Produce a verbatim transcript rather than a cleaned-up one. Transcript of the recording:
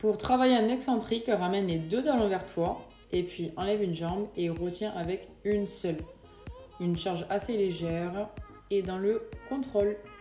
Pour travailler un excentrique, ramène les deux talons vers toi et puis enlève une jambe et retiens avec une seule. Une charge assez légère et dans le contrôle.